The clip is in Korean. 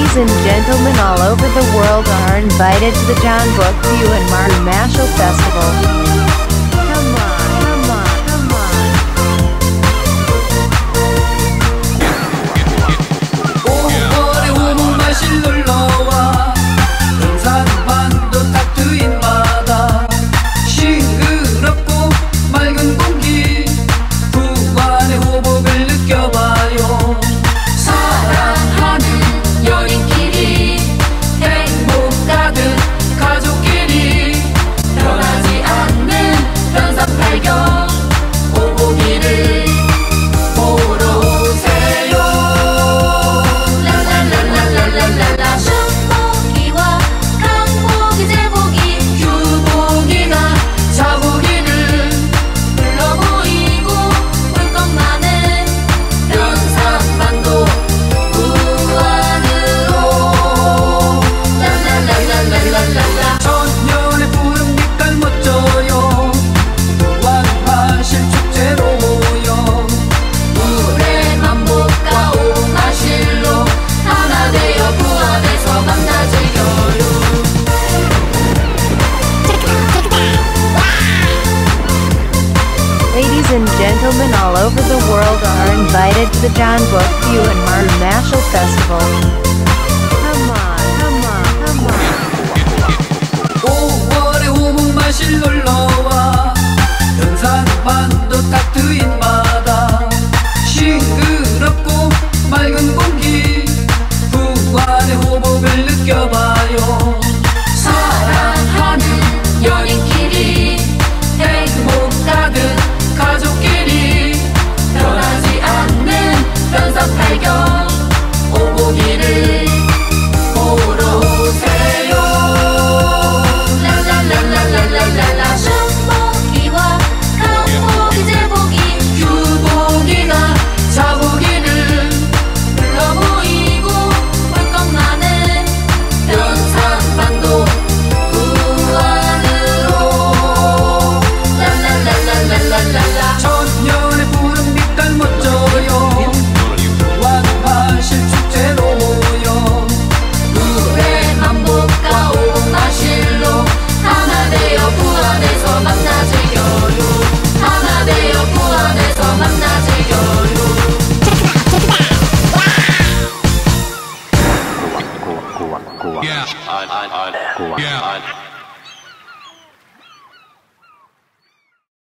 Ladies and gentlemen all over the world are invited to the John Book View and Marshall Festival. Come on, come on, come on. 5월에 오목 마실 놀러와 등산반도 딱 트인 바다 싱그럽고 맑은 공기 부안의 호복을 느껴봐요. 사랑하는 연인끼리 행복 가득 가족끼리 변하지 않는 변산팔경 오복이를 보러 오세요. 랄랄랄랄랄랄라 슈보기와 강보기 제보기 휴보기나 자보기를 불러 보이고 볼 것만은 변산반도 천년의 푸른 빛깔 멋져요. 부안마실 축제로 모여 물의 만복과 오마실로 하나 되어 부안에서 만나 즐겨요. Ladies and gentlemen all over the world are invited to the John Book View and Marshall Festival. Come on, come on, come on. 5월에 오목 마실 놀러와 등산반도 딱 트인